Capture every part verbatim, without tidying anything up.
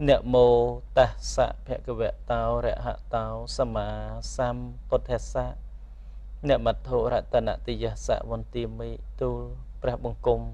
Nẹ mô tát sạ phẹ cơ vẹ tao rẹ hạ tao sa ma sam bột thẹ sạ Nẹ mặt thổ rạ tà nạ tì yà sạ vân tì mê tu prẹ bông cung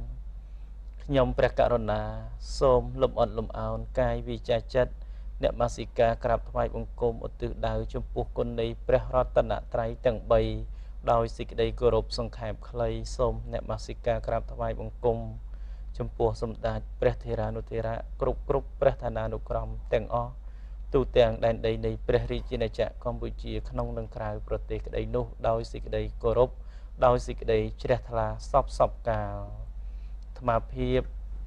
Nhông prẹ cạ rô nà xôm lùm ổn lùm áo cai vi chà chất Nẹ ma sĩ ca krap thmai bông cung ổ tư đào chung púc côn này prẹ rạ tà nạ trái tầng bay Đói sĩ kì đầy gô rộp sông khẹp khlây xôm Nẹ ma sĩ ca krap thmai bông cung Châm pua xâm đạch Preh Thera Nụ Thera Krúc Krúc Preh Thana Nụ Krom Teng O Tu Teng Đàn Đầy Này Preh Ri China Chạ Campuchia Khăn Nâng Krau Prote Cái Đầy Nụ Đói Sĩ Cái Đầy Cô Rốc Đói Sĩ Cái Đầy Chireh Thla Sop Sop Cao Thma Phiếp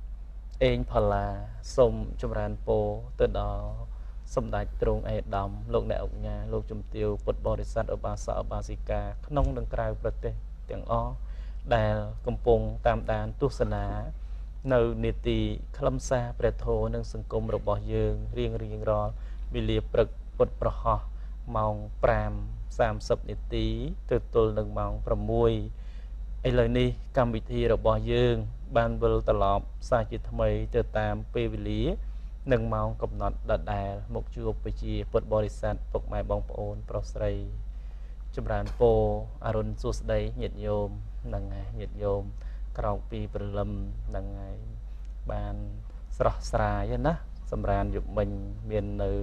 Ên Phà La Xông Châm Ràn Po Từ Đó Xâm Đạch Trung Ê Đầm Lục Nẹ Ốc Nhà Lục Châm Tiêu Bột Bò Đế Sát Ở Ba Sa Ở Ba Sĩ Ca Khăn Nâng Krau Prote Teng O Đà Cầm Pông Tam Đàn Tu Sa Ná Nâu nê tì khâm xa bè thô nâng sân công rộng bỏ dương riêng riêng rõ vì liệp bật bật bỏ họ mong pram xàm sập nê tí từ tôl nâng mong pram mùi ấy lời ni cam vị thi rộng bỏ dương ban vơ tà lọp xa chì thầm ấy từ tam phê vì lý nâng mong cập nọt đợt đà một chùa bì chì bật bò đi sát bọc mai bóng ôn pro srei chùm rán phô arun sụt đầy nhiệt nhôm nâng nhiệt nhôm Krau pi berlem dengan ban serah serai ya nah semran dục mình miền nơi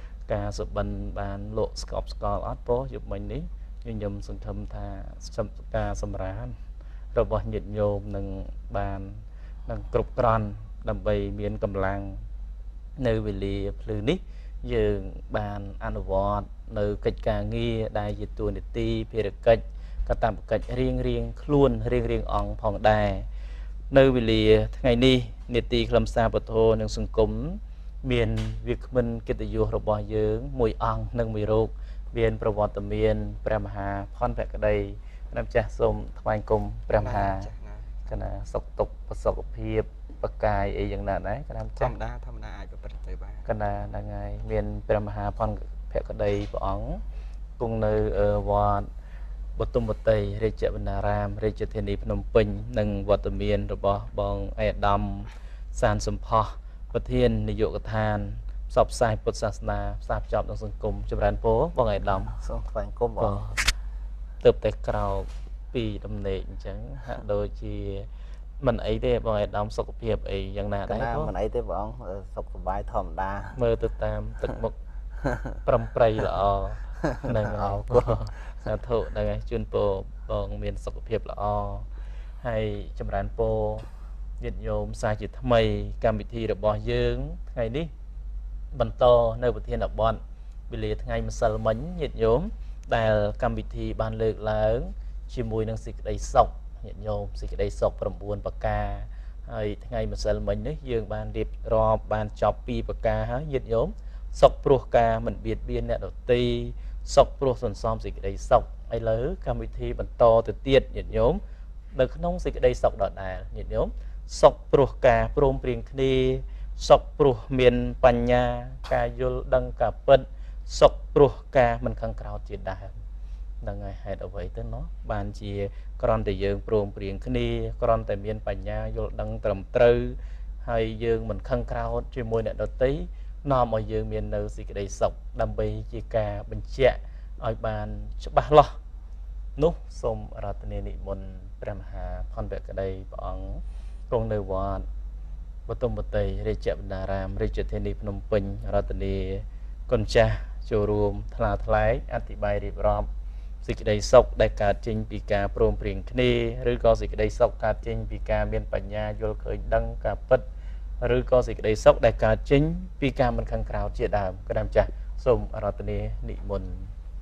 ca sụp bần ban lộ scop scol át po dục mình ní nhưng nhầm sừng thâm tha ca semran rồi bỏ nhiệt nhôm nâng ban nâng cục tròn đầm bầy miền cầm lang nơi về lì lư ní dường ban anvot nơi kịch ca nghi đại dịch tuần ti phi cách cả tạm cách riêng riêng luôn riêng riêng ong phòng đài nơi vì lì ngày ni nê tì làm sao bật thô nâng sung cúng miền việc mình kết tự rồi bỏ dưỡng mùi ong nâng mùi rốt miềnประวัติmiền Brahma phòn vẹt cái đây nam cha sôm thay cùng Brahma cái là sọc tục sọc phiệp bậc cài ấyอย่างนั้นđấy cái nam cha thầm đa thầm đa ai có bật tới ba cái là là ngày miền Brahma phòn vẹt cái đây bỏ ong cùng nơi ở vọtบตุมบตัยเรจบรรณารามเรจเทนีพนมปิงนังวัตเมียนระบอบองไอดำสารสมพอประเทศนิยกทานสอบสายพุทธศาสนาทราบจอบในสังคมจำรันโพบองไอดำสังคมกบเติบแต่กล่าวปีดำเนินจังโดยที่มันไอเด้บองไอดำสุขภาพไออย่างน่าได้เพราะมันไอเด้บองสุขบายธรรมดาเมื่อติดตามตึกมกปรำปรายละอนั่งเอาก็สาธุนั่งไงจุนโปบองเมียนสุขภาพละอให้จำรันโปยึดโยมสายจิตทำไมการวิธีระบอบยืงไงนี่บรรโตในประเทศดับบอนวิเลทไงมันสลมันยึดโยมแต่การวิธีบานเลิกแล้วชิมวยนังสิกได้ศกยึดโยมสิกได้ศกประมวลปากกาให้ไงมันสลมันนี่ยืงบานเรียบรอบบานจอบปีปากกาฮะยึดโยมศกปลุกกามันเบียดเบียนเนี่ยดตีศกปลุกส่วนซ้อมสิกได้ศกไอ้เลือการวิธีบรรโตตัวเตี้ยยึดโยมเด็กน้องสิกได้ศกดอดได้ยึดโยมศกปลุกกาโปร่งเปลี่ยนคดีศกปลุกเมียนปัญญากายยลดังกับเปิดศกปลุกกามันขังกราวจิตได้ดังไงให้เอาไว้ตั้งเนาะบานจีกรอนแต่ยืงโปร่งเปลี่ยนคดีกรอนแต่เมียนปัญญายลดังตรมตรึให้ยืงมันขังกราวจีมวยเนี่ยดตีนอมเอายืงเมียนเนื้อสิกได้ศกดำไปจีกาบัญเชียเอาบานฉบับล้อนุสมรัตเนนิมนพระมหาพรเบกได้ปองกงในวัดบตุมบตัยเรจบนารามเรจเทนีพนมปิงรัตเนกนจ่าโจรวมทลาทลายอธิบายรีบรอบสิกได้ศกได้การจิงปีกาโปร่งเปลี่ยนคดีหรือก็สิกได้ศกการจิงปีกาเมียนปัญญายลเคยดังกับปัดหรือก็สิกได้ศกได้การจิงปีกามันขังกราวเจียดามก็ดำจ่าสมรัตเนนิมน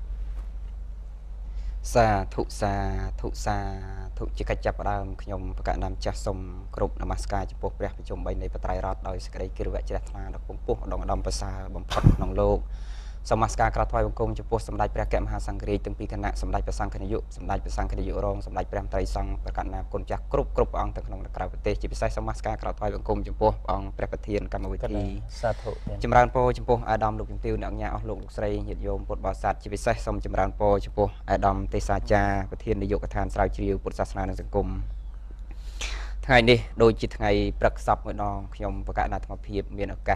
สาธุสาธุสาธุจิกจับดาวขยมประกาศนำจัสมกรุบนมัสการจุปเปรียประชุมใบในปไตรรัฐโดยสกัดกิริวัจรัตนาดอกปุ่มปุ๊ดองดำภาษาบัมพัดนองโลกสมัสการกระทอยบังคมจุปสำได้ประแกมหาสังเกตตึงปีคณะสำได้ประสังคณิยุสำได้ประสังคณิยุรองสำได้ประไตรสังประกาศนำคนจากกรุบกรุบองตึงนองกระประเทศจิตใส่สมัสการกระทอยบังคมจุปองประประเทียนกรรมวิธีจำรานโปจุปอาดัมลูกจิมติวเนื้อเงาลูกลูกใส่หยุดโยมปวดบาสัตจิตใส่สมจำรานโปจุปอาดัมเตสาจาประเทียนนายกทานสาวจิวปุตศาสนาในสังคมไงนี่โดยจิตไงประสับเมื่อนองขยมประกาศนาธรรมเพียบเมียนอากาศบ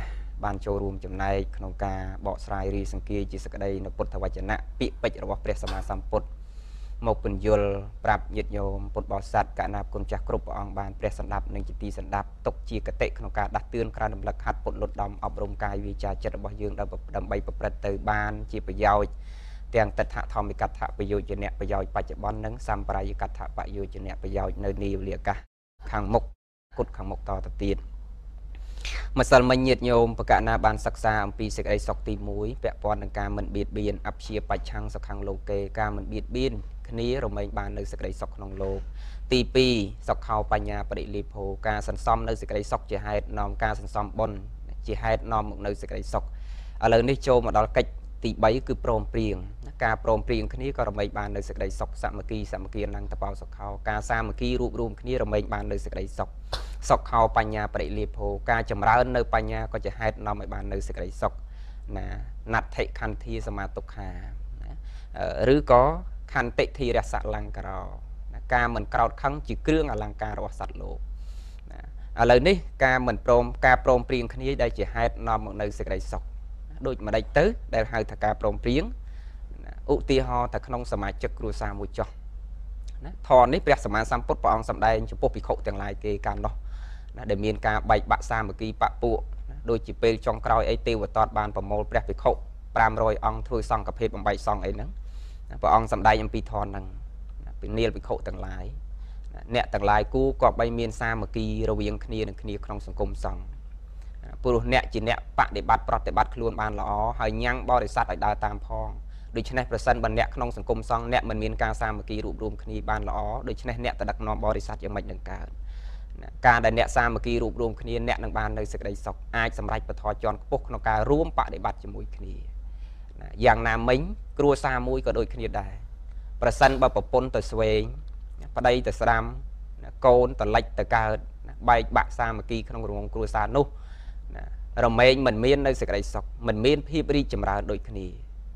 បានចូលរួមចំណែកក្នុងការបកស្រាយរីសង្គាជាសក្តីនៅពុទ្ធវចនៈពាក្យពេចន៍របស់ព្រះសម្មាសម្ពុទ្ធមកពន្យល់ប្រាប់ញាតិញោមពុទ្ធបរិស័ទកណាគុណចាស់គ្រប់ព្រះអង្គបានព្រះសម្ដាប់និងជាទីសម្ដាប់ទុកជាកតិក្នុងការដាស់តឿនក្រៅរំលឹកហាត់ពុទ្ធលុតដំអប់រំកាយវាចាចិត្តរបស់យើងដើម្បីប្រព្រឹត្តទៅបានជាប្រយោជន៍ទាំងតថធម្មិកថាប្រយោជន៍ប្រយោជន៍បច្ចុប្បន្ននិងសម្ប្រាយកថាប្រយោជន៍ប្រយោជន៍នៅនីវលាកាសខាងមុខគុតខាងមុខតទៅទៀតម្សិលមិញញាតិញោមបកណាបានសិក្សាអំពីសេចក្តីសុខទីមួយពាក់ព័ន្ធនឹងការមិនបៀតបៀនអព្យាបច្ឆੰសុខੰលោកេការមិនបៀតបៀនគ្នារមែងបាននៅសេចក្តីសុខក្នុងលោកទីពីរសុខោបញ្ញាបរិលីភោការសន្សំនៅសេចក្តីសុខជាហេតុនាំការសន្សំបុណ្យជាហេតុនាំមកនៅសេចក្តីសុខឥឡូវនេះចូលមកដល់កិច្ចទីបីគឺព្រមព្រៀងការព្រមព្រៀងគ្នាក៏រមែងបាននៅសេចក្តីសុខសាមគ្គីសាមគ្គីណងតបោសុខោការសាមគ្គីរួបរวมគ្នារមែងបាននៅសេចក្តីសុខសុខោបញ្ញាបរិលីភោការចម្រើននៅបញ្ញាក៏ជាហេតុនាំឲ្យបាននៅសេចក្តីសុខណាណដ្ឋិខន្ធាសមាទុក្ខាឬក៏ខន្តិធិរសលង្ការការមិនក្រោតខឹងជាគ្រឿងអលង្ការរបស់សត្វលោកឥឡូវនេះការមិនព្រមការព្រមព្រៀងគ្នាដែលជាហេតុនាំមកនៅសេចក្តីសុខដូចម្ដេចទៅដែលហៅថាការព្រមព្រៀងឧទាហរណ៍ថាក្នុងសមាជិកគ្រួសារមួយចុះណាធរនេះព្រះសម្មាសម្ពុទ្ធព្រះអង្គសម្ដែងចំពោះភិក្ខុទាំងឡាយគេកាលនោះណាដែលមានការបែកបាក់សាមគ្គីបពួកដូចជាពេលចុងក្រោយអីទេវទត្តបានប្រមូលព្រះភិក្ខុប្រាំរយអង្គធ្វើសង្ឃភេទបំបីសង្ឃអីហ្នឹងព្រះអង្គសម្ដែងអំពីធរហ្នឹងពីនាលភិក្ខុទាំងឡាយអ្នកទាំងឡាយគូក៏បីមានសាមគ្គីរវាងគ្នានឹងគ្នាក្នុងសង្គមសង្ឃព្រោះអ្នកជាអ្នកបដិបត្តិប្រតិបត្តិខ្លួនបានល្អហើយញ៉ាំងបរិស័ទឲ្យដើរតាមផងដូច្នេះប្រសិនបើអ្នកក្នុងសង្គមសង្ឃអ្នកមិនមានការសាមគ្គីរួបរวมគ្នាបានល្អដូច្នេះអ្នកទៅដឹកនាំបរិស័ទយ៉ាងម៉េចនឹងកើតការដែលអ្នកសាមគ្គីរួបរวมគ្នាអ្នកនឹងបាននៅសេចក្តីសុខអាចសម្រេចបទជាន់ខ្ពស់ក្នុងការរួមបដិបត្តិជាមួយគ្នាយ៉ាងណាមិញគ្រួសារមួយក៏ដូចគ្នាដែរប្រសិនបើប្រពន្ធទៅស្វែងប្តីទៅស្ដាំកូនទៅលិចទៅកើតបែកបាក់សាមគ្គីក្នុងរងគ្រួសារនោះរមែងមិនមាននៅសេចក្តីសុខមិនមានភាពរីកចម្រើនដូចគ្នា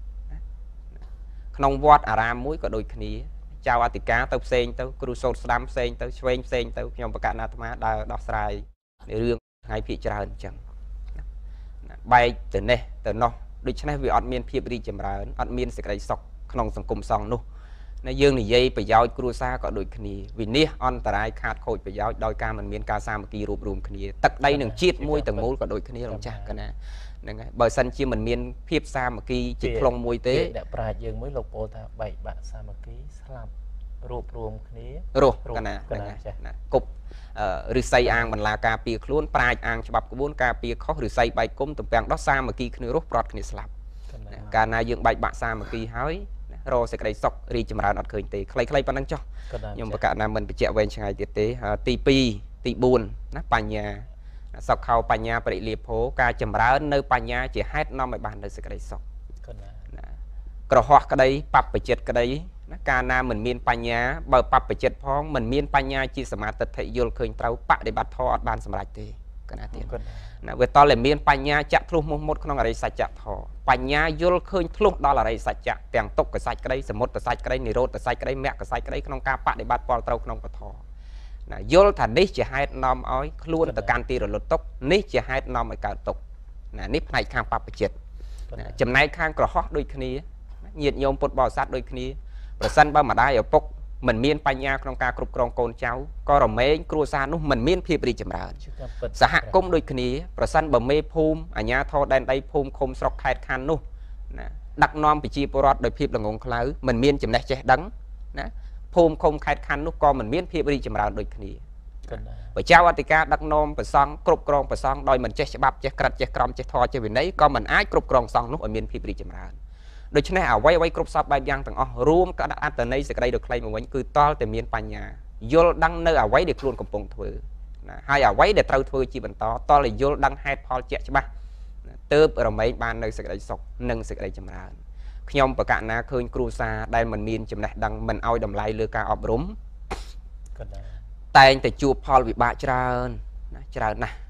ក្នុងវត្តអារាមមួយក៏ដូចគ្នាចៅអធិការទៅផ្សេងទៅគ្រូសូត្រស្ដាំផ្សេងទៅឆ្វេងផ្សេងទៅខ្ញុំបកណាអាត្មាដើរដោះស្រាយរឿងថ្ងៃភាគច្រើនអញ្ចឹងបែកទៅនេះទៅនោះដូច្នេះវាអត់មានភាពរីកចម្រើនអត់មានសេចក្តីសុខក្នុងសង្គមសង្ឃនោះណាយើងនិយាយប្រយោជន៍គ្រួសារក៏ដូចគ្នាវិនិច្ឆ័យអន្តរាយខាតខូចប្រយោជន៍ដោយការមិនមានការសាមគ្គីរួបរวมគ្នាទឹកដីនឹងជាតិមួយទាំងមូលក៏ដូចគ្នារំចាស់កណាហ្នឹងហើយបើសិនជាមិនមានភាពសាមគ្គីជាខ្លងមួយទេអ្នកប្រាជ្ញយើងមួយលោកពោលថាបែកបាក់សាមគ្គីស្លាប់រួបរวมគ្នារស់កណាហ្នឹងហើយណាគប់ឫស្សីអាងបន្លាការពារខ្លួនប្រាជ្ញអាងច្បាប់ក្បួនការពារខុសឫស្សីបែកគុំទំពាំងដោះសាមគ្គីគ្នារស់ប្រត់គ្នាស្លាប់កាលណាយើងបែកបាក់សាមគ្គីហើយរកសេចក្តីសុខរីចម្រើនអត់ឃើញទេខ្លីៗប៉ុណ្ណឹងចុះខ្ញុំបកណាមិនបញ្ជាក់វែងឆ្ងាយទៀតទេទីពីរទីបួនណាបញ្ញាសុខោបញ្ញាបរិលីភោការចម្រើននៅបញ្ញាជាហេតុនាំឲ្យបាននៅសេចក្តីសុខក្រហោះក្តីបព្វជិតក្តីណាកាលណាមិនមានបញ្ញាបើបព្វជិតផងមិនមានបញ្ញាជាសមាទិដ្ឋិយល់ឃើញត្រូវបដិបត្តិធម៌អត់បានសម្រេចទេកណាទៀតណាវាតតែមានបញ្ញាចាក់ធ្លុះមុះមុតក្នុងអរិយសច្ចធម៌បញ្ញាយល់ឃើញធ្លុះដល់អរិយសច្ចៈទាំងទុក្ខសច្ចក្តីសមុទសច្ចក្តីនិរោធសច្ចក្តីមគ្គសច្ចក្តីក្នុងការបដិបត្តិពលត្រូវក្នុងពធណាយល់ថានេះជាហេតុនាំឲ្យខ្លួនទៅកាន់ទីរលត់ទុក្ខនេះជាហេតុនាំឲ្យកើតទុក្ខណានេះផ្នែកខាងបព្វជិតចំណែកខាងក្រហោះដូចគ្នាញាតិញោមពុទ្ធបរិស័ទដូចគ្នាប្រសិនបើម្ដាយឪពុកមិនមានបញ្ញាក្នុងការគ្រប់គ្រងកូនចៅក៏រមែងគ្រួសារនោះមិនមានភាពរីកចម្រើនសហគមន៍ដូចគ្នាប្រសិនបើមេភូមិអាជ្ញាធរដែនដីភូមិឃុំស្រុកខេត្តខណ្ឌនោះណាដឹកនាំប្រជាពលរដ្ឋដោយភាពល្ងងខ្លៅមិនមានចំណេះចេះដឹងណាភូមិឃុំខេត្តខណ្ឌនោះក៏មិនមានភាពរីកចម្រើនដូចគ្នាប្រជាអធិការដឹកនាំប្រសង់គ្រប់គ្រងប្រសង់ដោយមិនចេះច្បាប់ចេះក្រិតចេះក្រមចេះធម៌ចេះវិន័យក៏មិនអាចគ្រប់គ្រងសង្ឃនោះឲ្យមានភាពរីកចម្រើនដូច្នេះអ្វីអ្វីគ្រប់សពបែបយ៉ាងទាំងអស់រួមក៏អត្តន័យសេចក្តីដ៏ខ្លីមកវិញគឺតលតែមានបញ្ញាយល់ដឹងនៅអ្វីដែលខ្លួនកំពុងធ្វើណាហើយអ្វីដែលត្រូវធ្វើជាបន្តតលតែយល់ដឹងហេតុផលជាក់ច្បាស់ទើបរមែងបាននៅសេចក្តីសុខនិងសេចក្តីចម្រើនខ្ញុំបកណាឃើញគ្រួសារដែលមិនមានចំណេះដឹងមិនឲ្យតម្លៃលើការអប់រំតែងតែជួបផលវិបាកច្រើនណាច្រើនណាស់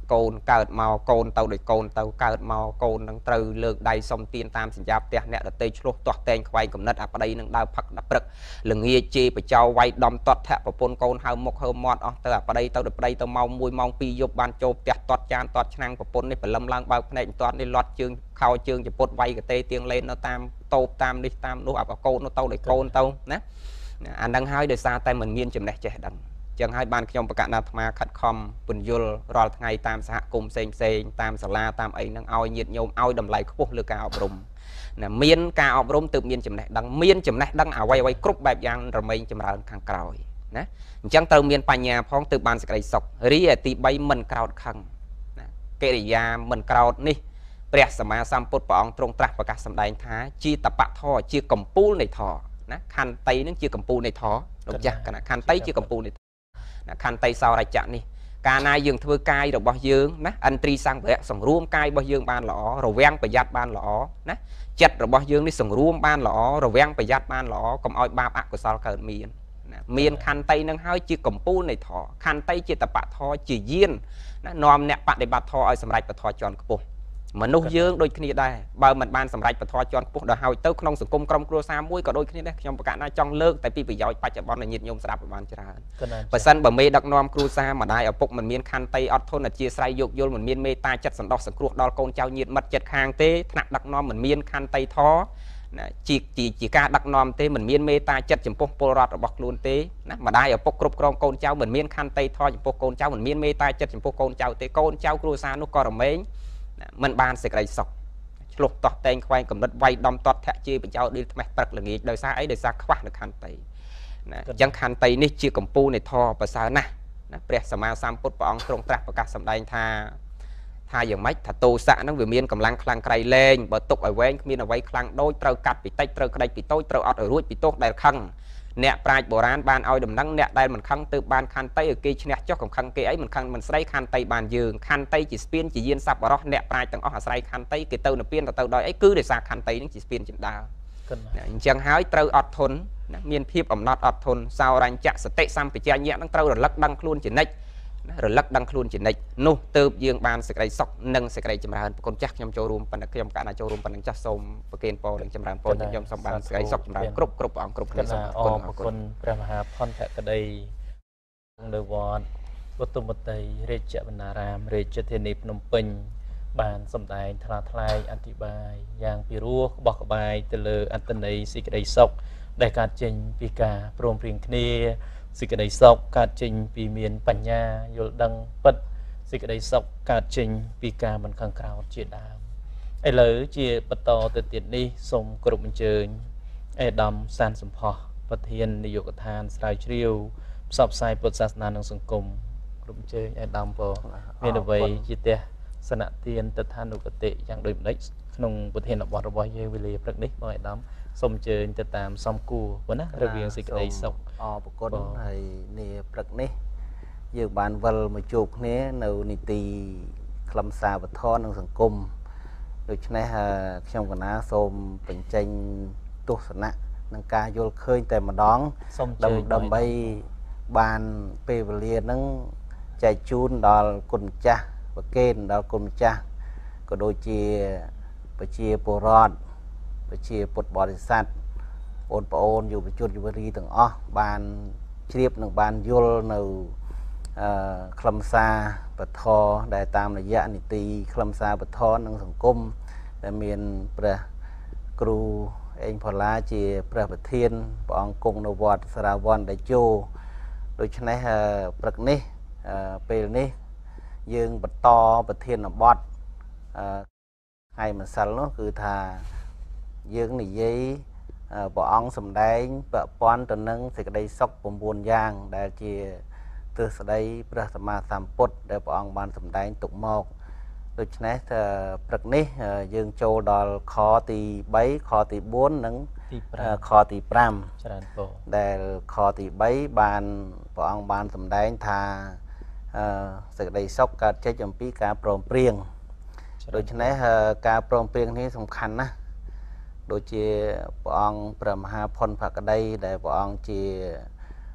កូនកើតមកកូនទៅដោយកូនទៅកើតមកកូននឹងត្រូវលើកដៃសុំទានតាមសញ្ញាផ្ទះអ្នកដតីឆ្លោះទាស់តែងខ្វែងកំណត់អាប្តីនឹងដើរផឹកដល់ព្រឹកល្ងាចជេរបចោវាយដំតត់ធាក់ប្រពន្ធកូនហៅមុខហៅមាត់អស់ទៅអាប្តីទៅដល់ប្តីទៅម៉ោងមួយម៉ោងពីរយប់បានចូលផ្ទះទាត់ចានទាត់ឆ្នាំងប្រពន្ធនេះព្រលឹមឡើងបើកភ្នែកទាត់នេះលាត់ជើងខោជើងចពុតវាយកតេទៀងលេននៅតាមតូបតាមនេះតាមនោះអាប្រកូនទៅដោយកូនទៅណាអានឹងហើយដោយសារតែមិនមានចំណេះចេះដឹងចឹងហើយបានខ្ញុំប្រកាសអាត្មាខិតខំពន្យល់រាល់ថ្ងៃតាមសហគមន៍ផ្សេងផ្សេងតាមសាលាតាមអីហ្នឹងឲ្យញាតិញោមឲ្យតម្លៃខ្ពស់លើការអប់រំណាមានការអប់រំទើបមានចំណេះដឹងមានចំណេះដឹងអ្វីអ្វីគ្រប់បែបយ៉ាងរមែងចម្រើនខាងក្រោយណាអញ្ចឹងត្រូវមានបញ្ញាផងទើបបានសេចក្តីសុខរីឯទីបីមិនក្រោតខឹងណាកិរិយាមិនក្រោតនេះព្រះសម្មាសម្ពុទ្ធព្រះអង្គទ្រង់ត្រាស់ប្រកាសសម្ដែងថាជាតបៈធរជាកំពូលនៃធរណាខន្តីនឹងជាកំពូលនៃធរលោកចាស់គណៈខន្តីជាកំពូលនៃខន្តីសោរច្ចៈនេះកាលណាយើងធ្វើកាយរបស់យើងណាឥន្ទ្រីសង្វរៈសង្រួមកាយរបស់យើងបានល្អរវាំងប្រយ័ត្នបានល្អណាចិត្តរបស់យើងនេះសង្រួមបានល្អរវាំងប្រយ័ត្នបានល្អកុំឲ្យបាបអកុសលកើតមានណាមានខន្តីនឹងហើយជាកំពូលនៃធម៌ខន្តីជាតបៈធម៌ជាយានណានាំអ្នកបដិបត្តិធម៌ឲ្យសម្រេចពធជាន់ខ្ពស់មនុស្សយើងដូចគ្នាដែរបើមិនបានសម្រេចពធជាន់ខ្ពស់ដល់ហើយទៅក្នុងសង្គមក្រុមគ្រួសារមួយក៏ដូចគ្នាដែរខ្ញុំប្រកាសថាចង់លើកតែពីប្រយោជន៍បច្ចុប្បន្នឲ្យញាតិញោមស្ដាប់ឲ្យបានច្រើនបើសិនបើមេដឹកនាំគ្រួសារម្ដាយឪពុកមិនមានខន្តីអត់ធន់អធ្យាស្រ័យយោគយល់មិនមានមេត្តាចិត្តសន្តោសសង្គ្រោះដល់កូនចៅញាតិមិត្តចិត្តខាងទេថ្នាក់ដឹកនាំមិនមានខន្តីធម៌ណាជាជាការដឹកនាំទេមិនមានមេត្តាចិត្តចំពោះពលរដ្ឋរបស់ខ្លួនទេណាម្ដាយឪពុកគ្រប់គ្រងកូនចៅមិនមានខន្តីធម៌ចំពោះកូនចៅមិនមានមេត្តាចិត្តចំពោះកូនចៅទេកូនចៅគ្រួសារនោះក៏រមែងមិនបានសេចក្តីសុខឆ្លោះតោះតែងខ្វែងកំណត់វាយដំតត់ធាក់ជេរបចោដៀលថ្មេះព្រឹកល្ងាចដោយសារអីដោយសារខ្វះនៅខន្តីណាអញ្ចឹងខន្តីនេះជាកម្ពុជានៃធម៌ប្រសើរណាស់ណាព្រះសម្មាសម្ពុទ្ធព្រះអង្គទ្រង់ត្រាស់ប្រកាសសម្ដែងថាថាយ៉ាងម៉េចថាទោសៈហ្នឹងវាមានកម្លាំងខ្លាំងក្រៃលែងបើទុកឲ្យវែងគ្មានអ្វីខ្លាំងដូចត្រូវកាត់ពីតិចត្រូវក្តិចពីតូចត្រូវអត់ឲ្យរួចពីទោសដែលខឹងអ្នកប្រាជ្ញបុរាណបានឲ្យដំណឹងអ្នកដែលមិនខឹងទើបបានខន្តីឲ្យគេឈ្នះចុះកំខឹងគេអីមិនខឹងមិនស្រីខន្តីបានយើងខន្តីជាស្ពានជាយានសប្បុរសអ្នកប្រាជ្ញទាំងអស់អាស្រ័យខន្តីគេទៅនិព្វានទៅទៅដោយអីគឺដោយសារខន្តីនឹងជាស្ពានចិន្តាអញ្ចឹងហើយត្រូវអត់ធន់មានភាពអំណត់អត់ធន់សោរញ្ញៈសតិសម្បជញ្ញៈនឹងត្រូវរលឹកដឹងខ្លួនជានិច្ចរលឹកដឹងខ្លួនជានិច្ចនោះទើបយើងបានសេចក្តីសុខនិងសេចក្តីចម្រើនប្រគុណចាស់ខ្ញុំចូលរួមប៉ុន្តែខ្ញុំកាលណាចូលរួមប៉ុណ្ណឹងចាស់សូមប្រគេនពរនិងចម្រើនពរខ្ញុំសូមបានសេចក្តីសុខចម្រើនគ្រប់គ្រប់អង្គគ្រប់គ្នាសូមអរគុណព្រះមហាផនភក្តីនៅវត្តឧត្តមតីរាជវណ្ណារាមរាជធានីភ្នំពេញបានសម្ដែងថ្លាថ្លែងអធិប្បាយយ៉ាងពិរោះក្បោះក្បាយទៅលើអត្តន័យសេចក្តីសុខដែលកើតចេញពីការព្រមព្រៀងគ្នាសេចក្តីសុខកើតចេញពីមានបញ្ញាយល់ដឹងពិតសេចក្តីសុខកើតចេញពីការមិនខឹងក្រោធជាដើមឥឡូវជាបន្តទៅទៀតនេះសូមគោរពអញ្ជើញអេដាមសានសំផស្សប្រធាននាយកដ្ឋានស្រាវជ្រាវផ្សព្វផ្សាយពុទ្ធសាសនានិងសង្គមគោរពអញ្ជើញអេដាមពមានអ្វីជាទស្សនៈទានតថានុគតិយ៉ាងដូចម្ដេចក្នុងប្រធានបទរបស់យើងវេលាព្រឹកនេះបងអេដាមសូមអញ្ជើញទៅតាមសំគួរប៉ុណ្ណារវាងសេចក្តីសុខអរគុណហើយនាព្រឹកនេះយើងបានវិលមកជួបគ្នានៅនីតិខ្លឹមសារវធននិងសង្គមដូច្នេះខ្ញុំកណាសូមបញ្ចេញទស្សនៈនិងការយល់ឃើញតែម្ដងដើម្បីបានពេលវេលាហ្នឹងចែកជូនដល់គុណម្ចាស់ប្រគេនដល់គុណម្ចាស់ក៏ដូចជាប្រជាពលរដ្ឋប្រជាពុទ្ធបរិស័ទបងប្អូនយុវជនយុវរីទាំងអស់បានជ្រាបនិងបានយល់នៅអឺខ្លឹមសារពធដែលតាមរយៈនីតិខ្លឹមសារពធនិងសង្គមដែលមានព្រះគ្រូអេងផល្លាជាព្រះប្រធានព្រះអង្គគង់នៅវត្តសារាវ័នតេជោដូច្នេះព្រឹកនេះពេលនេះយើងបន្តប្រធានបទអឺថ្ងៃម្សិលនោះគឺថាយើងនិយាយព្រះអង្គសម្ដែងពាក់ព័ន្ធទៅនឹងសេចក្តីសុខ៩យ៉ាងដែលជាទស្សន័យព្រះសម្មាសម្ពុទ្ធដែលព្រះអង្គបានសម្ដែងទុកមកដូច្នេះព្រឹកនេះយើងចូលដល់ខទីបីខទីបួននិងខទីប្រាំច្រើនពរដែលខទីបីបានព្រះអង្គបានសម្ដែងថាសេចក្តីសុខកើតចេញអំពីការព្រមព្រៀងដូច្នេះការព្រមព្រៀងនេះសំខាន់ណាស់ដូចជាព្រះអង្គព្រះមហាផុនភក្តីដែលព្រះអង្គជាព្រះ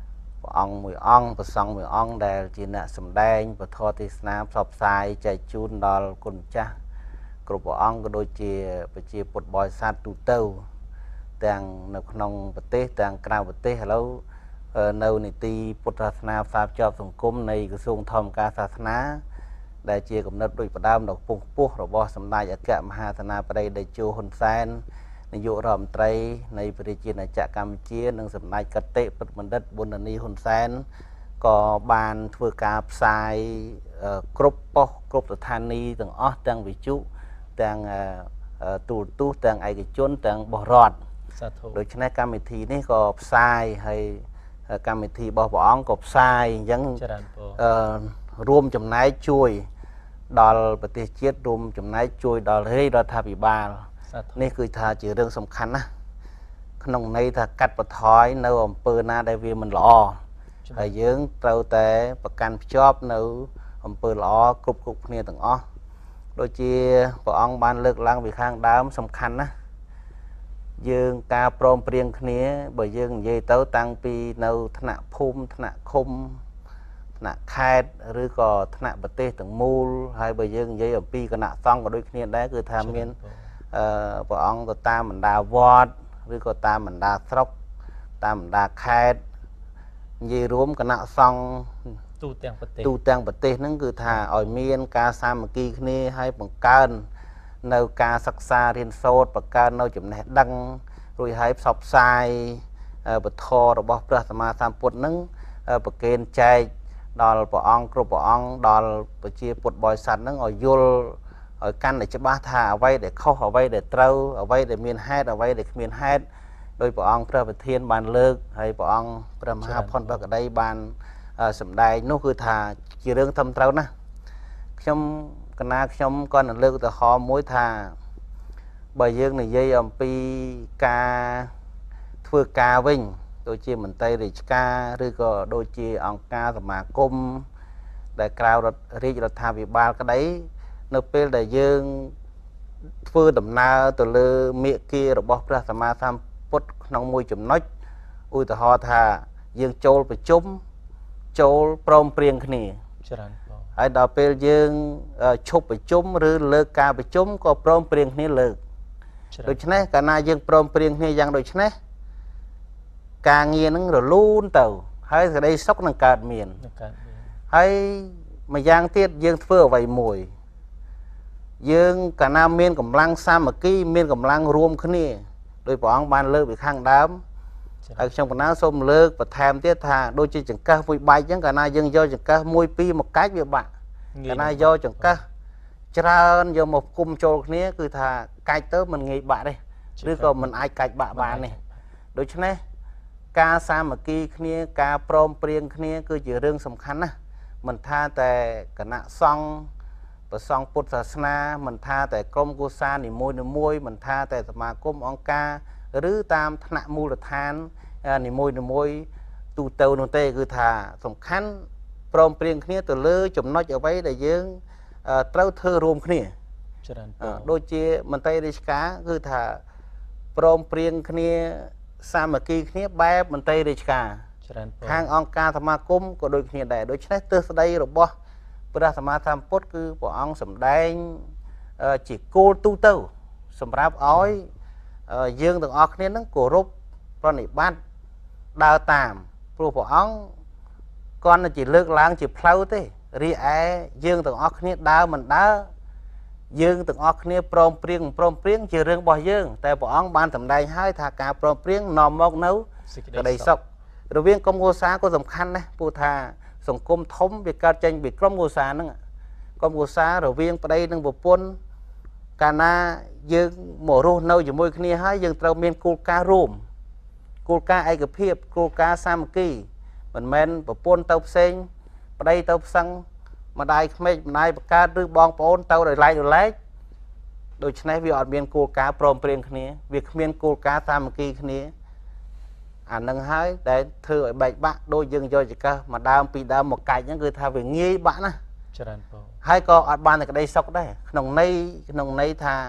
ព្រះអង្គមួយអង្គព្រះសង្ឃមួយអង្គដែលជាអ្នកសម្ដែងពធទេសនាផ្សព្វផ្សាយចែកជូនដល់គុណចាស់គ្រប់ព្រះអង្គក៏ដូចជាប្រជាពុទ្ធបរិស័ទទូទៅទាំងនៅក្នុងប្រទេសទាំងក្រៅប្រទេសឥឡូវនៅនីតិពុទ្ធសាសនាផ្សារភ្ជាប់សង្គមនៃក្រសួងធម្មការសាសនាដែលជាគំនិតដូចផ្ដើមដល់ពងពោះរបស់សម្ដេចអគ្គមហាសេនាបតីតេជោហ៊ុនសែននាយករដ្ឋមន្ត្រីនៃប្រជាណាចក្រកម្ពុជានិងសម្ដេចកតេពុទ្ធបណ្ឌិតប៊ុនរនីហ៊ុនសែនក៏បានធ្វើការផ្សាយគ្រប់ប៉ុស្តិ៍គ្រប់ស្ថានីយ៍ទាំងអស់ទាំងវិទ្យុទាំងទូរទស្សន៍ទាំងឯកជនទាំងបរិវត្តដូច្នេះកម្មវិធីនេះក៏ផ្សាយហើយកម្មវិធីរបស់ព្រះអង្គក៏ផ្សាយអញ្ចឹងរួមចំណែកជួយដល់ប្រទេសជាតិរួមចំណែកជួយដល់រាជរដ្ឋាភិបាលនេះគឺថាជារឿងសំខាន់ណាស់ក្នុងន័យថាកាត់បន្ថយនៅអំពើណាដែលវាមិនល្អហើយយើងត្រូវតែប្រកាន់ភ្ជាប់នៅអំពើល្អគ្រប់គ្រប់គ្នាទាំងអស់ដូចជាព្រះអង្គបានលើកឡើងពីខាងដើមសំខាន់ណាស់យើងការព្រមព្រៀងគ្នាបើយើងនិយាយទៅតាំងពីនៅថ្នាក់ភូមិថ្នាក់ឃុំថ្នាក់ខេត្តឬក៏ថ្នាក់ប្រទេសទាំងមូលហើយបើយើងនិយាយអំពីគណៈសង្ឃក៏ដូចគ្នាដែរគឺថាមានអឺព្រះអង្គទៅតាមបណ្ដាវត្តឬក៏តាមបណ្ដាស្រុកតាមបណ្ដាខេត្តនិយាយរួមគណៈសង្ឃទូទាំងប្រទេសទូទាំងប្រទេសហ្នឹងគឺថាឲ្យមានការសាមគ្គីគ្នាហើយបង្កើននៅការសិក្សារៀនសូត្របង្កើននៅចំណេះដឹងរួចហើយផ្សព្វផ្សាយពធរបស់ព្រះសម្មាសម្ពុទ្ធហ្នឹងប្រកេនចែកដល់ព្រះអង្គគ្រប់ព្រះអង្គដល់ប្រជាពុទ្ធបរិស័ទហ្នឹងឲ្យយល់ឲ្យកាន់តែច្បាស់ថាអ្វីដែលខុសអ្វីដែលត្រូវអ្វីដែលមានហេតុអ្វីដែលគ្មានហេតុដោយព្រះអង្គព្រះប្រធានបានលើកហើយព្រះអង្គព្រះមហាផុនបក្តីបានសម្ដែងនោះគឺថាជារឿងត្រឹមត្រូវណាស់ខ្ញុំកណាខ្ញុំក៏នឹងលើកឧទាហរណ៍មួយថាបើយើងនិយាយអំពីការធ្វើការវិញដូចជាមន្ត្រីរាជការឬក៏ដូចជាអង្គការសមាគមដែលក្រៅរដ្ឋរាជរដ្ឋាភិបាលក្តីនៅពេលដែលយើងធ្វើដំណើរទៅលើមេគារបស់ព្រះសម្មាសម្ពុទ្ធក្នុងមួយចំណុចឧទាហរណ៍ថាយើងចូលប្រជុំចូលព្រមព្រៀងគ្នាច្រើនបងហើយដល់ពេលយើងឈប់ប្រជុំឬលើកការប្រជុំក៏ព្រមព្រៀងគ្នាលើកដូច្នេះកាលណាយើងព្រមព្រៀងគ្នាយ៉ាងដូចនេះការងារនឹងរលូនទៅហើយសេចក្តីសុខនឹងកើតមានហើយម្យ៉ាងទៀតយើងធ្វើអ្វីមួយយើងកាលណាមានកម្លាំងសាមគ្គីមានកម្លាំងរួមគ្នាដោយព្រះអង្គបានលើកពីខាងដើមហើយខ្ញុំកណាសូមលើកបន្ថែមទៀតថាដូចជាចង្កឹះមួយបែកអញ្ចឹងកាលណាយើងយកចង្កឹះមួយពីរមកកាច់វាបាក់កាលណាយកចង្កឹះច្រើនយកមកគុំចូលគ្នាគឺថាកាច់ទៅមិនងាយបាក់ទេឬក៏មិនអាចកាច់បាក់បានទេដូច្នេះការសាមគ្គីគ្នាការព្រមព្រៀងគ្នាគឺជារឿងសំខាន់ណាស់មិនថាតែគណៈសង្ឃព្រះសង្ឃពុទ្ធសាសនាមិនថាតែក្រុមគូសានីមួយៗមួយមិនថាតែសមាគមអង្គការឬតាមថ្នាក់មូលដ្ឋាននីមួយៗមួយទូទៅនោះទេគឺថាសំខាន់ព្រមព្រៀងគ្នាទៅលើចំណុចអ្វីដែលយើងត្រូវធ្វើរួមគ្នាច្រើនដូចជាមន្ត្រីរាជការគឺថាព្រមព្រៀងគ្នាសាមគ្គីគ្នាបែបមន្ត្រីរាជការច្រើនខាងអង្គការសមាគមក៏ដូចគ្នាដែរដូច្នេះទស្សន័យរបស់ព្រះសម្មាសម្ពុទ្ធគឺព្រះអង្គសម្ដែងជាគោលទូទៅសម្រាប់ឲ្យយើងទាំងអស់គ្នានឹងគោរពប្រណិប័តដើរតាមព្រោះព្រះអង្គគាត់តែជាលើកឡើងជាផ្លូវទេរីឯយើងទាំងអស់គ្នាដើរមិនដើរយើងទាំងអស់គ្នាព្រមព្រៀងព្រមព្រៀងជារឿងរបស់យើងតែព្រះអង្គបានសម្ដែងហើយថាការព្រមព្រៀងនាំមកនៅសេចក្តីសុខរវាងក្រុមគ្រួសារក៏សំខាន់ដែរព្រោះថាសង្គមធំវាកើតចេញពីក្រុមគ្រួសារហ្នឹងក្រុមគ្រួសាររវាងប្តីនិងប្រពន្ធកាលណាយើងមករស់នៅជាមួយគ្នាហើយយើងត្រូវមានគោលការណ៍រួមគោលការណ៍ឯកភាពគោលការណ៍សាមគ្គីមិនមែនប្រពន្ធទៅផ្សេងប្តីទៅផ្សឹងម្ដាយក្មេកម្ដាយបកើតឬបងប្អូនទៅដោយឡែកដោយឡែកដូច្នេះវាអត់មានគោលការណ៍ព្រមព្រៀងគ្នាវាគ្មានគោលការណ៍សាមគ្គីគ្នាអានឹងហើយដែលធ្វើឲ្យបែកបាក់ដូចយើងយកចង្កឹះមកដើមពីដើមមកកាច់ហ្នឹងគឺថាវាងាយបាក់ណាច្រើនបងហើយក៏អត់បានតែក្តីសុខដែរក្នុងន័យក្នុងន័យថា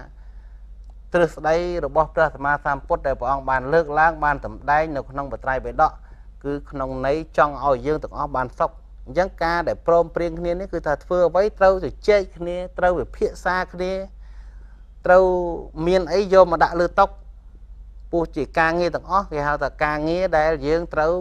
ទ្រឹស្ដីរបស់ព្រះសម្មាសម្ពុទ្ធដែលព្រះអង្គបានលើកឡើងបានសម្ដែងនៅក្នុងបត្រៃបិដកគឺក្នុងន័យចង់ឲ្យយើងទាំងអស់បានសុខអញ្ចឹងការដែលព្រមព្រៀងគ្នានេះគឺថាធ្វើអ្វីត្រូវទៅជែកគ្នាត្រូវវិភាសាគ្នាត្រូវមានអីយកមកដាក់លើតុពោះជាការងារទាំងអស់គេហៅថាការងារដែលយើងត្រូវ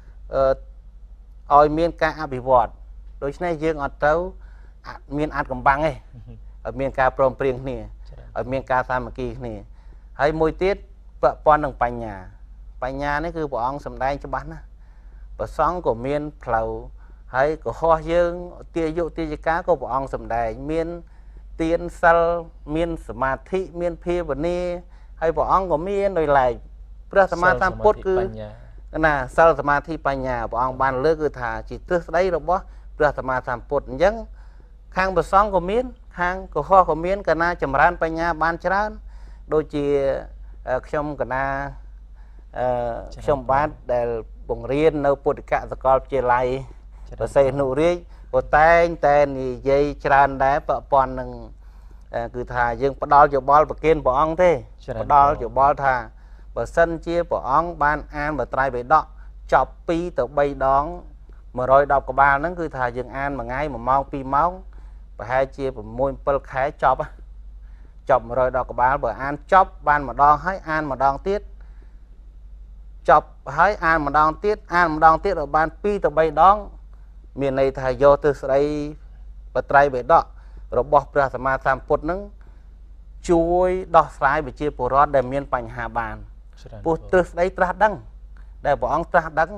ឲ្យមានការអភិវឌ្ឍដូច្នេះយើងអត់ត្រូវមានអាចកំបាំងទេឲ្យមានការព្រមព្រៀងគ្នាឲ្យមានការសាមគ្គីគ្នាហើយមួយទៀតពាក់ព័ន្ធនឹងបញ្ញាបញ្ញានេះគឺព្រះអង្គសម្ដែងច្បាស់ណាស់ព្រះសង្ឃក៏មានផ្លូវហើយក៏ហោះយើងទាយុទាយិកាក៏ព្រះអង្គសម្ដែងមានទានសិលមានសមាធិមានភាវនាហើយព្រះអង្គក៏មានដោយឡែកព្រះសម្មាសម្ពុទ្ធគឺណាសិលសមាធិបញ្ញាព្រះអង្គបានលើកគឺថាជាទ្រឹស្ដីរបស់ព្រះសម្មាសម្ពុទ្ធអញ្ចឹងខាងព្រះសង្ឃក៏មានខាងកុហកក៏មានកាលណាចម្រើនបញ្ញាបានច្រើនដូចជាខ្ញុំកណាអឺខ្ញុំបាទដែលបង្រៀននៅពុទ្ធិកសាកលវិទ្យាល័យប្រសេនុរាជក៏តែងតែនិយាយច្រើនដែរពាក់ព័ន្ធនឹងគឺថាយើងផ្ដាល់យោបល់ប្រគិនព្រះអង្គទេផ្ដាល់យោបល់ថាបើសិនជាព្រះអង្គបានអានបត្រៃបិដកចប់ពីរទៅបីដងមួយរយដប់ក្បាលហ្នឹងគឺថាយើងអានមួយថ្ងៃមួយម៉ោងពីរម៉ោងប្រហែលជា៦ 7ខែចប់ចប់មួយរយដប់ក្បាលបើអានចប់បានម្ដងហើយអានម្ដងទៀតចប់ហើយអានម្ដងទៀតអានម្ដងទៀតឲ្យបានពីរទៅបីដងមានន័យថាយកទិសស្ដីបត្រៃបិដករបស់ព្រះសម្មាសម្ពុទ្ធនឹងជួយដោះស្រាយប្រជាពលរដ្ឋដែលមានបញ្ហាបានពោះទិសស្ដីត្រាស់ដឹងដែលព្រះអង្គត្រាស់ដឹង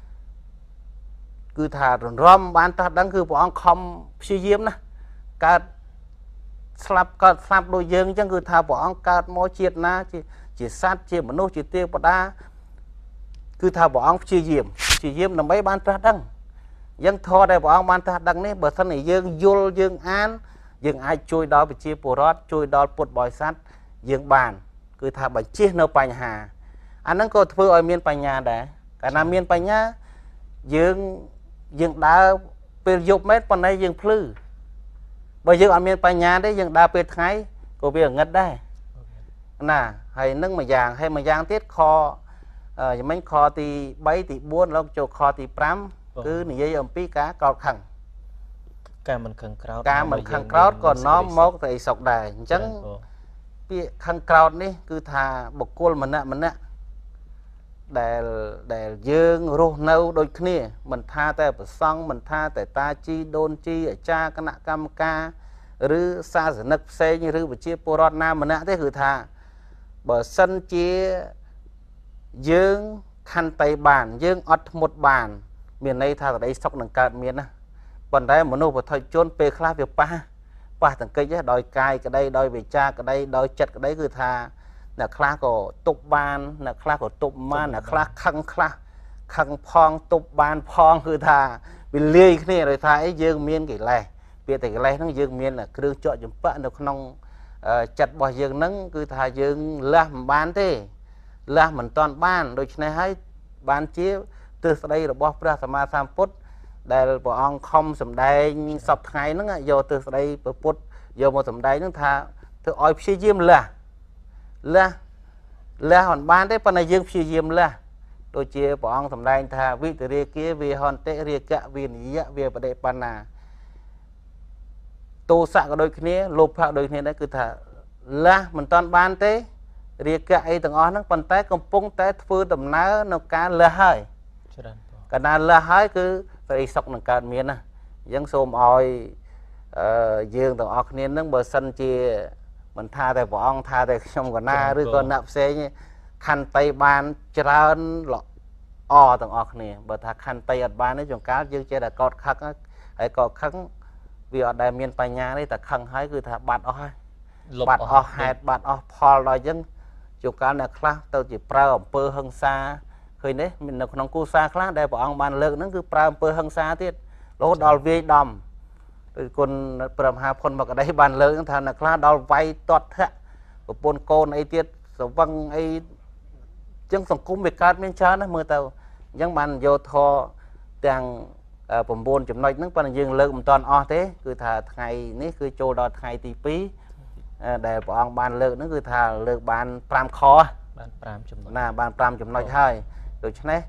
គឺថារំរំបានត្រាស់ដឹងគឺព្រះអង្គខំព្យាយាមណាកើតស្លាប់កើតស្លាប់ដូចយើងអញ្ចឹងគឺថាព្រះអង្គកើតមកជាតិណាជាជាសត្វជាមនុស្សជាទេវតាគឺថាព្រះអង្គព្យាយាមព្យាយាមដើម្បីបានត្រាស់ដឹងអញ្ចឹងធម៌ដែលព្រះអង្គបានត្រាស់ដឹងនេះបើសិនជាយើងយល់យើងអានយើងអាចជួយដល់ប្រជាពលរដ្ឋជួយដល់ពុទ្ធបរិស័ទយើងបានគឺថាបញ្ជិះនៅបញ្ហាអាហ្នឹងក៏ធ្វើឲ្យមានបញ្ញាដែរកាលណាមានបញ្ញាយើងយើងដើរពេលយប់មែនប៉ុន្តែយើងភ្លឺបើយើងអត់មានបញ្ញាទេយើងដើរពេលថ្ងៃក៏វាងឹតដែរណាហើយនឹងមួយយ៉ាងហើយមួយយ៉ាងទៀតខយ៉ាងម៉េចខទីបីទីបួនលោកចូលខទីប្រាំគឺនិយាយអំពីការកោតខឹងការមិនខឹងក្រោតការមិនខឹងក្រោតក៏នាំមកទៅអីសុខដែរអញ្ចឹងពាក្យខឹងក្រោតនេះគឺថាបុគ្គលម្នាក់ម្នាក់ដែលដែលយើងរស់នៅដូចគ្នាមិនថាតែប្រសង់មិនថាតែតាជីដូនជីអាចារ្យគណៈកម្មការឬសាសនិកផ្សេងឬប្រជាពលរដ្ឋណាម្នាក់ទេគឺថាបើសិនជាយើងខន្តីបានយើងអត់ធ្មត់បានមានន័យថាក្តីសុខនឹងកើតមានណាប៉ុន្តែមនុស្សពុទ្ធជនពេលខ្លះវាប៉ះប៉ះតង្កិចដោយកាយក្តីដោយវិចារក្តីដោយចិត្តក្តីគឺថាអ្នកខ្លះក៏ទប់បានអ្នកខ្លះក៏ទប់បានអ្នកខ្លះខឹងខ្លះខឹងផងទប់បានផងគឺថាវាលាយគ្នាដោយថាអីយើងមានកិលេសពាក្យតែកិលេសហ្នឹងយើងមានគ្រឿងជាប់ចម្ពាក់នៅក្នុងចិត្តរបស់យើងហ្នឹងគឺថាយើងលាស់មិនបានទេលាស់មិនតាន់បានដូច្នេះហើយបានជាទិសស្ដីរបស់ព្រះសម្មាសម្ពុទ្ធដែលព្រះអង្គខំសម្ដែងសពថ្ងៃហ្នឹងយកទិសស្ដីព្រះពុទ្ធយកមកសម្ដែងហ្នឹងថាធ្វើឲ្យព្យាយាមលាស់លាស់លាស់មិនបានទេប៉ុន្តែយើងព្យាយាមលាស់ដូចជាព្រះអង្គសម្ដែងថាវិទរាគាវិហន្តិរាគៈវិនិយៈវាបដិបណ្ណាទោសៈក៏ដូចគ្នាលោភៈដូចគ្នាដែរគឺថាលាស់មិនតាន់បានទេរាគៈអីទាំងអស់ហ្នឹងប៉ុន្តែកំពុងតែធ្វើដំណើរនៅការលាស់ហើយច្រើនកាលណាលាស់ហើយគឺស្អីសុខនឹងកើតមានណាអញ្ចឹងសូមឲ្យអឺយើងទាំងអស់គ្នានឹងបើសិនជាមិនថាតែព្រះអង្គថាតែខ្ញុំកណាឬក៏អ្នកផ្សេងខន្តីបានច្រើនល្អទាំងអស់គ្នាបើថាខន្តីអត់បានទេជួនកាលយើងចេះតែកោតខឹកហើយកោតខឹងវាអត់ដែលមានបញ្ញាទេតែខឹងហើយគឺថាបាត់អស់ហើយបាត់អស់ហេតុបាត់អស់ផលដល់អញ្ចឹងជួនកាលអ្នកខ្លះទៅជាប្រើអំពើហិង្សាឃើញទេមាននៅក្នុងគូសាខ្លះដែលព្រះអង្គបានលើកហ្នឹងគឺប្រើអំពើហិង្សាទៀតរហូតដល់វាយដំដោយគុណព្រះមហាផុនមកក្តីបានលើកថាអ្នកខ្លះដល់វាយទាត់ធាក់ប្រពន្ធកូនអីទៀតស្វឹងអីអញ្ចឹងសង្គមវាកើតមានច្រើនណាស់មើលទៅអញ្ចឹងបានយកធរទាំង៩ចំណុចហ្នឹងប៉ុន្តែយើងលើកមិនតាន់អស់ទេគឺថាថ្ងៃនេះគឺចូលដល់ថ្ងៃទីពីរដែលព្រះអង្គបានលើកហ្នឹងគឺថាលើកបាន5ខបាន5ចំណុចណាបាន5ចំណុចហើយដូច្នេះអ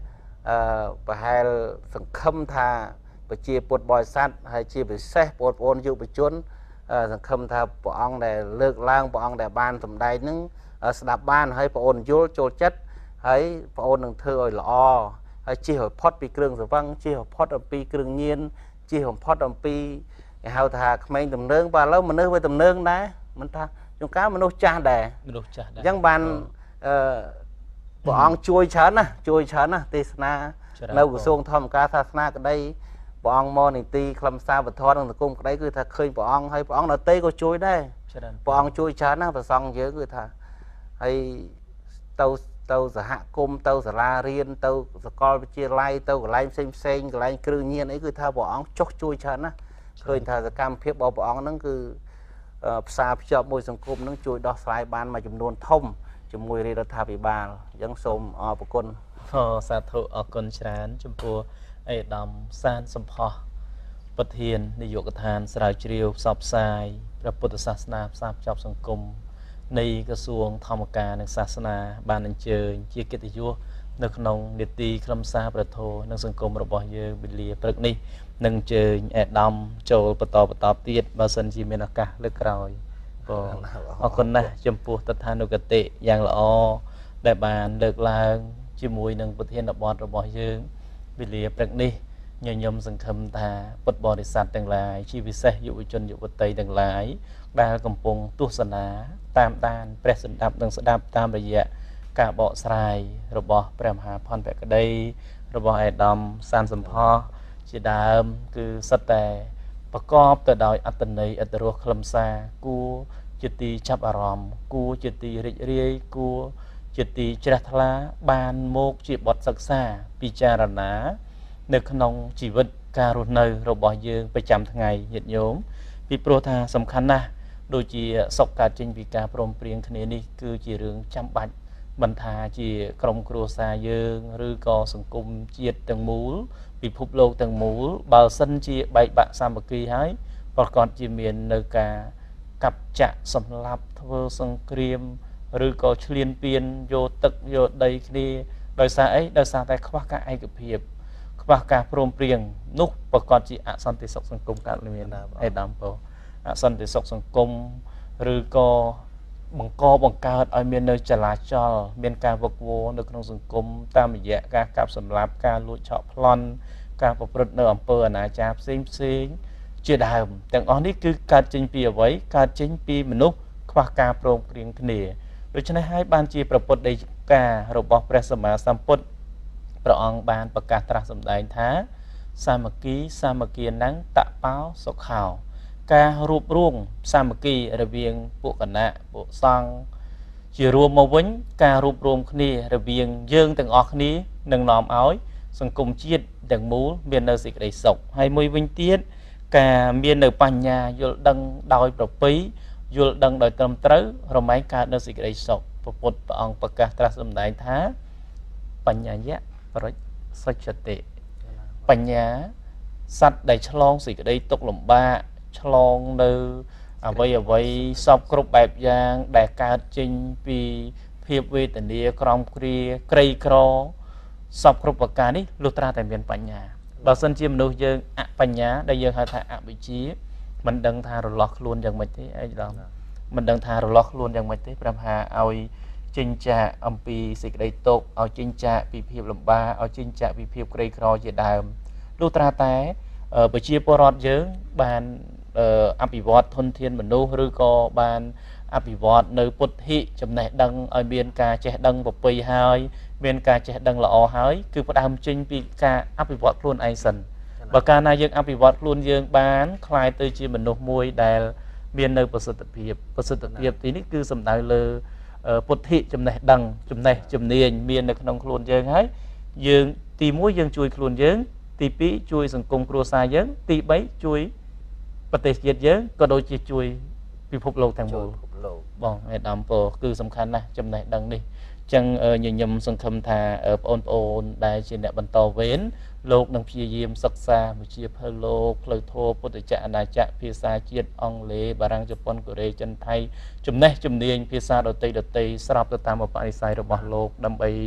ប្រហែលសង្ឃឹមថាប្រជាពុទ្ធបរិស័ទហើយជាពិសេសបងប្អូនយុវជនសង្ឃឹមថាព្រះអង្គដែលលើកឡើងព្រះអង្គដែលបានសម្ដែងនឹងស្ដាប់បានហើយបងប្អូនយល់ចូលចិត្តហើយបងប្អូននឹងធ្វើឲ្យល្អហើយជិះឲ្យផុតពីគ្រឿងស្រវឹងជិះឲ្យផុតអំពីគ្រឿងញៀនជិះបំផុតអំពីគេហៅថាក្មេងទំនើងបាទឥឡូវមនុស្សវាទំនើងដែរមិនថាជួនកាលមនុស្សចាស់ដែរមនុស្សចាស់ដែរអញ្ចឹងបានអឺព្រះអង្គជួយច្រើនណាជួយច្រើនណាទេសនានៅក្រសួងធម្មការសាសនាក្តីព្រះអង្គមកនីតិខ្លឹមសារវធនក្នុងសង្គមក្តីគឺថាឃើញព្រះអង្គហើយព្រះអង្គដទៃក៏ជួយដែរព្រះអង្គជួយច្រើនណាព្រះសង្ឃយើងគឺថាហើយទៅទៅសហគមន៍ទៅសាលារៀនទៅសាកលវិទ្យាល័យទៅកន្លែងផ្សេងផ្សេងកន្លែងគ្រឿងញៀនអីគឺថាព្រះអង្គចុះជួយច្រើនណាឃើញថាសកម្មភាពរបស់ព្រះអង្គហ្នឹងគឺផ្សារភ្ជាប់មួយសង្គមហ្នឹងជួយដោះស្រាយបានមួយចំនួនធំជាមួយរាជរដ្ឋាភិបាលអញ្ចឹងសូមអរគុណអូសាធុអរគុណច្រើនចំពោះអេដាមសានសំផស្សប្រធាននាយកដ្ឋានស្រាវជ្រាវផ្សព្វផ្សាយព្រះពុទ្ធសាសនាផ្សារភ្ជាប់សង្គមនៃក្រសួងធម្មការនិងសាសនាបានអញ្ជើញជាកិត្តិយសនៅក្នុងនីតិខ្លឹមសារប្រធោនិងសង្គមរបស់យើងវេលាព្រឹកនេះនឹងអញ្ជើញអេដាមចូលបន្តបន្តទៀតបើសិនជាមានឱកាសលើកក្រោយក៏អរគុណណាស់ចំពោះតថានុគតិយ៉ាងល្អដែលបានលើកឡើងជាមួយនឹងប្រធានបទរបស់យើងវេលាព្រឹកនេះញញឹមសង្ឃឹមថាពុទ្ធបរិស័ទទាំងឡាយជាពិសេសយុវជនយុវតីទាំងឡាយដែលកំពុងទស្សនាតាមដានព្រះសណ្ដាប់និងស្ដាប់តាមរយៈការបកស្រាយរបស់ព្រះមហាផនភក្តីរបស់អេដាមសានសំផស្សជាដើមគឺសិតតែប្រកបទៅដោយអត្តន័យអត្តរសខ្លឹមសារគួរជាទីចាប់អារម្មណ៍គួរជាទីរីករាយគួរជាទីជ្រះថ្លាបានមកជាបទសិក្សាពិចារណានៅក្នុងជីវិតការរស់នៅរបស់យើងប្រចាំថ្ងៃញាតិញោមពីព្រោះថាសំខាន់ណាស់ដូចជាសុខកើតចេញពីការព្រមព្រៀងគ្នានេះគឺជារឿងចាំបាច់មិនថាជាក្រុមគ្រួសារយើងឬក៏សង្គមជាតិទាំងមូលពិភពលោកទាំងមូលបើសិនជាបែកបាក់សាមគ្គីហើយប្រកបជាមាននៅការកាប់ចាក់សម្លាប់ធ្វើសង្គ្រាមឬក៏ឈ្លានពានយកទឹកយកដីគ្នាដោយសារអីដោយសារតែខ្វះការឯកភាពខ្វះការព្រមព្រៀងនោះប្រកបជាអសន្តិសុខសង្គមកើតមានអេដាមពោអសន្តិសុខសង្គមឬក៏បង្កបង្កើតឲ្យមាននៅចលាចលមានការវឹកវរនៅក្នុងសង្គមតាមរយៈការកាប់សម្លាប់ការលួចឆក់ប្លន់ការប្រព្រឹត្តនៅអំពើអនាចារផ្សេងផ្សេងជាដើមទាំងអស់នេះគឺកើតចេញពីអ្វីកើតចេញពីមនុស្សខ្វះការព្រមព្រៀងគ្នាដូច្នេះហើយបានជាប្រពុតដីការបស់ព្រះសម្មាសម្ពុទ្ធព្រះអង្គបានប្រកាសត្រាស់សម្ដែងថាសាមគ្គីសាមគ្គីណੰតបោសុខោការរួបរวมសាមគ្គីរវាងពួកគណៈពួកសង្ឃជារួមមកវិញការរួបរวมគ្នារវាងយើងទាំងអស់គ្នានឹងនាំឲ្យសង្គមជាតិទាំងមូលមាននៅសេចក្តីសុខហើយមួយវិញទៀតការមាននៅបញ្ញាយល់ដឹងដោយប្រពៃយល់ដឹងដោយត្រឹមត្រូវរមែងកើតនៅសេចក្តីសុខព្រះពុទ្ធព្រះអង្គប្រកាសត្រាស់សម្ដែងថាបញ្ញាយៈបរិសុទ្ធតិបញ្ញាសត្វដែលឆ្លងសេចក្តីទុក្ខលំបាកឆ្លងនៅអ្វីអ្វីសពគ្រប់បែបយ៉ាងដែលកើតចេញពីភាពវេទនាក្រំគ្រាក្រីក្រសពគ្រប់ប្រការនេះលុះត្រាតែមានបញ្ញាបើសិនជាមនុស្សយើងអបញ្ញាដែលយើងហៅថាអវិជ្ជាមិនដឹងថារលាស់ខ្លួនយ៉ាងម៉េចទេអីដល់មិនដឹងថារលាស់ខ្លួនយ៉ាងម៉េចទេព្រះមហាឲ្យចេញចាកអំពីសេចក្តីទុក្ខឲ្យចេញចាកពីភាពលំបាកឲ្យចេញចាកពីភាពក្រីក្រជាដើមលុះត្រាតែប្រជាពលរដ្ឋយើងបានអភិវឌ្ឍធនធានមនុស្សឬក៏បានអភិវឌ្ឍនៅពុទ្ធិចំណេះដឹងឲ្យមានការចេះដឹងប្រពៃហើយមានការចេះដឹងល្អហើយគឺផ្ដើមចេញពីការអភិវឌ្ឍខ្លួនឯងសិនបើកាលណាយើងអភិវឌ្ឍខ្លួនយើងបានคล้ายទៅជាមនុស្សមួយដែលមាននៅប្រសិទ្ធភាពប្រសិទ្ធភាពទីនេះគឺសំដៅលើពុទ្ធិចំណេះដឹងចំណេះជំនាញមាននៅក្នុងខ្លួនយើងហើយយើងទីមួយយើងជួយខ្លួនយើងទីពីរជួយសង្គមគ្រួសារយើងទីបីជួយប្រទេសជាតិយើងក៏ដូចជាជួយពិភពលោកទាំងមូលបងអេដាមពោគឺសំខាន់ណាស់ចំណេះដឹងនេះអញ្ចឹងញញឹមសង្ឃឹមថាបងប្អូនដែលជាអ្នកបន្តវេនលោកនឹងព្យាយាមសិក្សាវិជ្ជាផ្លូវលោកផ្លូវធម៌ពុទ្ធចក្រអាណាចក្រភាសាជាតិអង់គ្លេសបារាំងជប៉ុនកូរ៉េចិនថៃចំណេះជំនាញភាសាដទៃដទៃស្របទៅតាមឧបនិស្ស័យរបស់លោកដើម្បី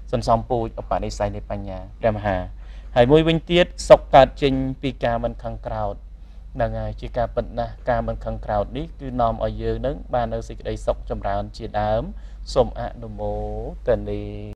សន្សំពូជឧបនិស្ស័យនៃបញ្ញាព្រះមហាហើយមួយវិញទៀតសុខកើតចេញពីការមិនខឹងក្រោធហ្នឹងហើយជាការពិតណាស់ការមិនខឹងក្រោធនេះគឺនាំឲ្យយើងនឹងបាននៅសេចក្តីសុខចម្រើនជាដើមសូមអនុមោទនា